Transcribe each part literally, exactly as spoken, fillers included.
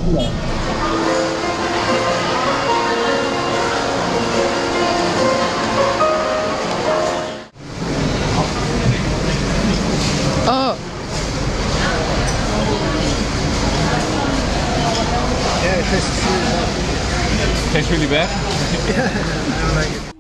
Oh. Yeah, it tastes really, Tastes really bad. yeah, I don't like it.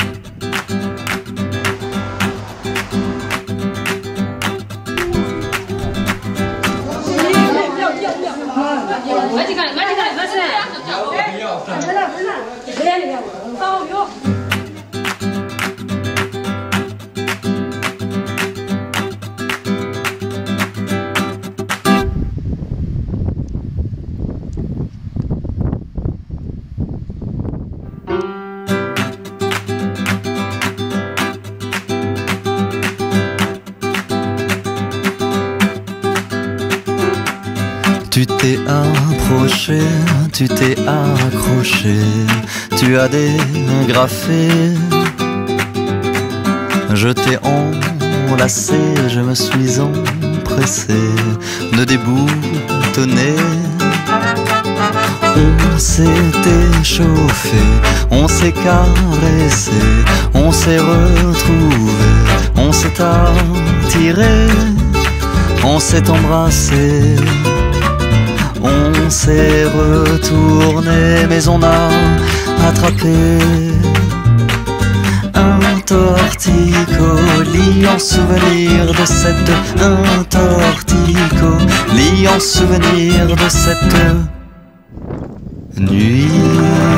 Tu t'es approché, tu t'es accroché, tu as dégrafé. Je t'ai enlacé, je me suis empressé de déboutonner. On s'est échauffé, on s'est caressé, on s'est retrouvé, on s'est attiré, on s'est embrassé. On s'est retourné, mais on a attrapé un torticolis en souvenir de cette un torticolis en souvenir de cette nuit.